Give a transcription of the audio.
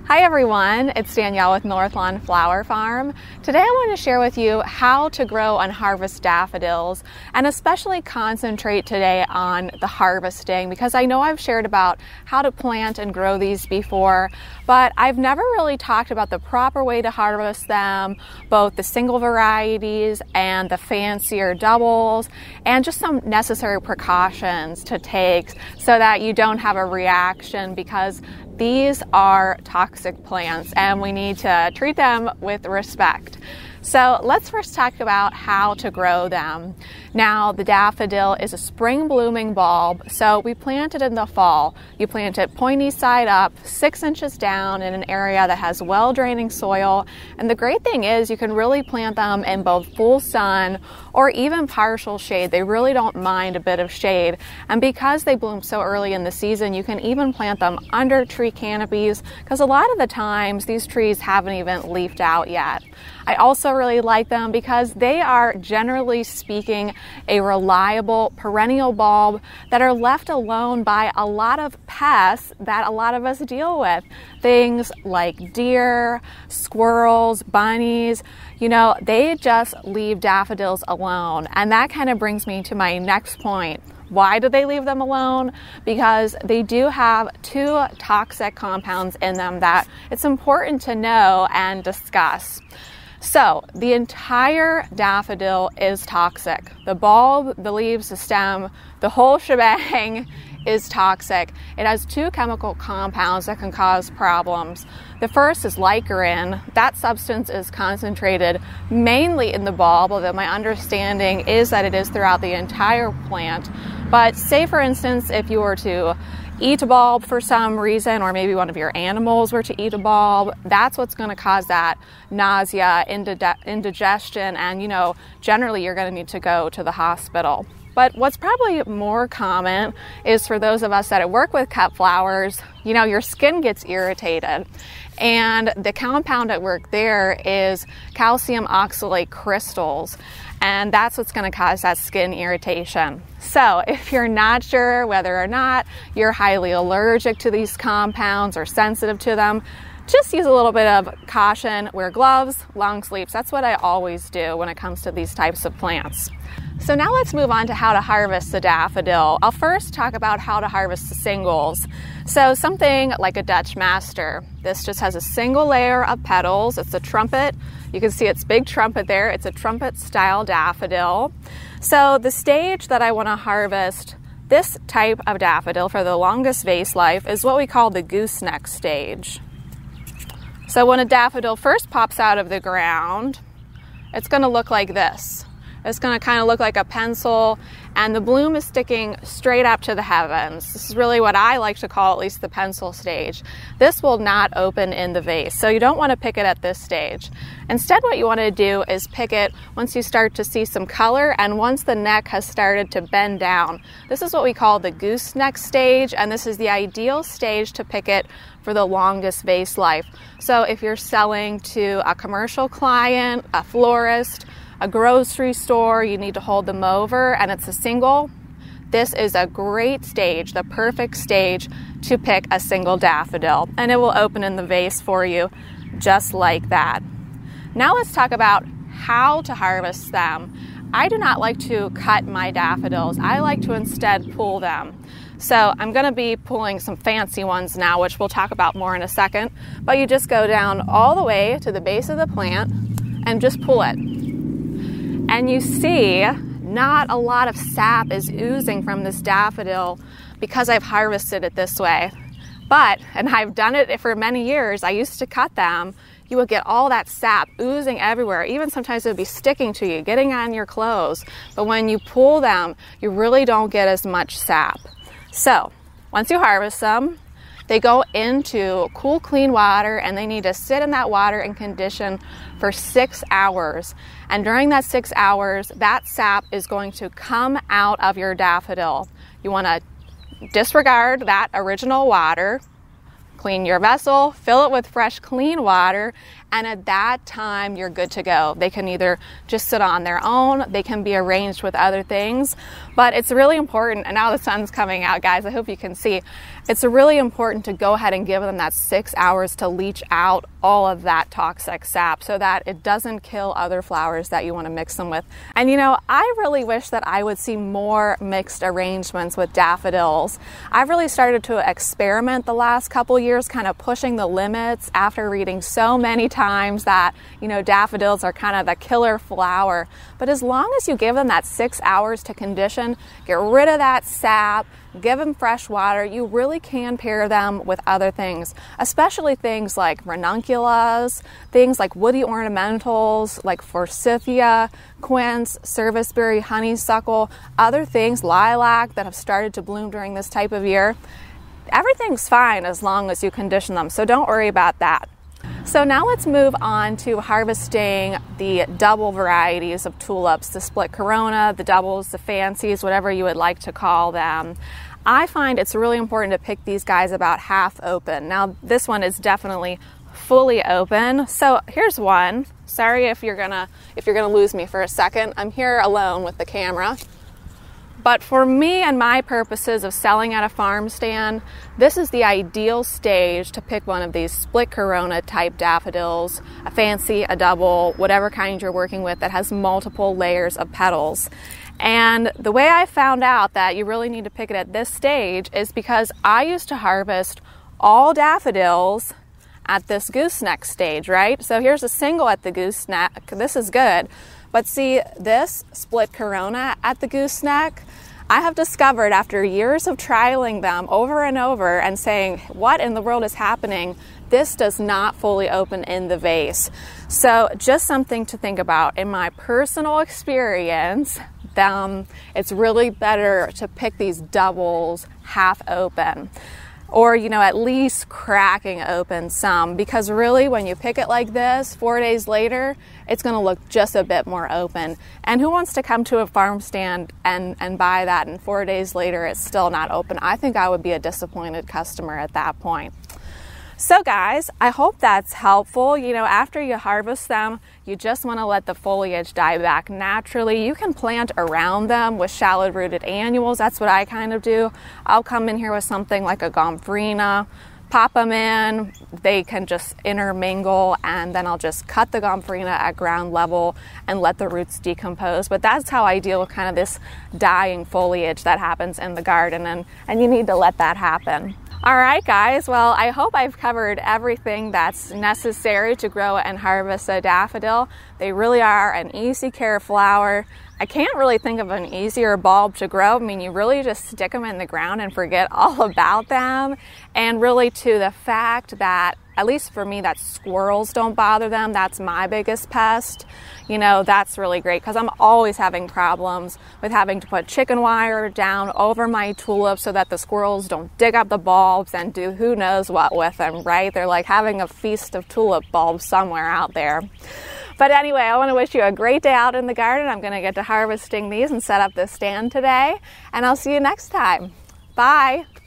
Hi everyone, it's Danielle with Northlawn Flower Farm. Today I want to share with you how to grow and harvest daffodils, and especially concentrate today on the harvesting, because I know I've shared about how to plant and grow these before, but I've never really talked about the proper way to harvest them, both the single varieties and the fancier doubles, and just some necessary precautions to take so that you don't have a reaction, because these are toxic plants and we need to treat them with respect. So let's first talk about how to grow them. Now, the daffodil is a spring blooming bulb, so we plant it in the fall. You plant it pointy side up, 6 inches down in an area that has well-draining soil. And the great thing is you can really plant them in both full sun or even partial shade. They really don't mind a bit of shade. And because they bloom so early in the season, you can even plant them under tree canopies, because a lot of the times these trees haven't even leafed out yet. I also really like them because they are, generally speaking, a reliable perennial bulb that are left alone by a lot of pests that a lot of us deal with. Things like deer, squirrels, bunnies, they just leave daffodils alone. And that kind of brings me to my next point. Why do they leave them alone? Because they do have 2 toxic compounds in them that it's important to know and discuss. So the entire daffodil is toxic. The bulb, the leaves, the stem, the whole shebang is toxic. It has 2 chemical compounds that can cause problems. The first is licarin. That substance is concentrated mainly in the bulb, although my understanding is that it is throughout the entire plant. But say, for instance, if you were to eat a bulb for some reason, or maybe one of your animals were to eat a bulb, that's what's going to cause that nausea, indigestion, and generally you're going to need to go to the hospital. But what's probably more common is for those of us that work with cut flowers, your skin gets irritated. And the compound at work there is calcium oxalate crystals. And that's what's going to cause that skin irritation. So if you're not sure whether or not you're highly allergic to these compounds or sensitive to them, just use a little bit of caution, wear gloves, long sleeves. That's what I always do when it comes to these types of plants. So now let's move on to how to harvest the daffodil. I'll first talk about how to harvest the singles. So something like a Dutch master. This just has a single layer of petals. It's a trumpet. You can see its big trumpet there. It's a trumpet style daffodil. So the stage that I want to harvest this type of daffodil for the longest vase life is what we call the gooseneck stage. So when a daffodil first pops out of the ground, it's going to look like this. It's going to kind of look like a pencil, and the bloom is sticking straight up to the heavens. This is really what I like to call at least the pencil stage. This will not open in the vase, so you don't want to pick it at this stage. Instead, what you want to do is pick it once you start to see some color and once the neck has started to bend down. This is what we call the gooseneck stage, and this is the ideal stage to pick it for the longest vase life. So if you're selling to a commercial client, a florist, a grocery store, you need to hold them over, and it's a single, this is a great stage, the perfect stage to pick a single daffodil, and it will open in the vase for you just like that. Now let's talk about how to harvest them. I do not like to cut my daffodils. I like to instead pull them. So I'm going to be pulling some fancy ones now, which we'll talk about more in a second, but you just go down all the way to the base of the plant and just pull it. And you see not a lot of sap is oozing from this daffodil because I've harvested it this way. But, and I've done it for many years, I used to cut them, you would get all that sap oozing everywhere. Even sometimes it would be sticking to you, getting on your clothes. But when you pull them, you really don't get as much sap. So, once you harvest them, they go into cool, clean water, and they need to sit in that water and condition for 6 hours. And during that 6 hours, that sap is going to come out of your daffodil. You want to disregard that original water, clean your vessel, fill it with fresh, clean water, and at that time you're good to go. They can either just sit on their own, they can be arranged with other things, but it's really important, and now the sun's coming out, guys, I hope you can see. It's really important to go ahead and give them that 6 hours to leach out all of that toxic sap so that it doesn't kill other flowers that you want to mix them with. And you know, I really wish that I would see more mixed arrangements with daffodils. I've really started to experiment the last couple years, kind of pushing the limits after reading so many times that, you know, daffodils are kind of the killer flower. But as long as you give them that 6 hours to condition, get rid of that sap, give them fresh water, you really can pair them with other things, especially things like ranunculus, things like woody ornamentals like forsythia, quince, serviceberry, honeysuckle, other things, lilac that have started to bloom during this type of year. Everything's fine as long as you condition them, so don't worry about that. So now let's move on to harvesting the double varieties of tulips, the split corona, the doubles, the fancies, whatever you would like to call them. I find it's really important to pick these guys about half open. Now this one is definitely fully open. So here's one. Sorry if you're gonna lose me for a second. I'm here alone with the camera. But for me and my purposes of selling at a farm stand, this is the ideal stage to pick one of these split corona type daffodils, a fancy, a double, whatever kind you're working with that has multiple layers of petals. And the way I found out that you really need to pick it at this stage is because I used to harvest all daffodils at this gooseneck stage, right? So here's a single at the gooseneck. This is good. But see, this split corona at the gooseneck, I have discovered after years of trialing them over and over and saying, what in the world is happening? This does not fully open in the vase. So just something to think about. In my personal experience, it's really better to pick these doubles half open, or, you know, at least cracking open some, because really when you pick it like this, 4 days later, it's going to look just a bit more open. And who wants to come to a farm stand and buy that and 4 days later it's still not open? I think I would be a disappointed customer at that point. So guys, I hope that's helpful. You know, after you harvest them, you just want to let the foliage die back naturally. You can plant around them with shallow rooted annuals. That's what I kind of do. I'll come in here with something like a gomphrena, pop them in, they can just intermingle, and then I'll just cut the gomphrena at ground level and let the roots decompose. But that's how I deal with kind of this dying foliage that happens in the garden, and you need to let that happen. All right, guys, well, I hope I've covered everything that's necessary to grow and harvest a daffodil. They really are an easy care flower. I can't really think of an easier bulb to grow. I mean, you really just stick them in the ground and forget all about them. And really, to the fact that, at least for me, that squirrels don't bother them. That's my biggest pest. You know, that's really great because I'm always having problems with having to put chicken wire down over my tulips so that the squirrels don't dig up the bulbs and do who knows what with them, right? They're like having a feast of tulip bulbs somewhere out there. But anyway, I want to wish you a great day out in the garden. I'm going to get to harvesting these and set up this stand today, and I'll see you next time. Bye.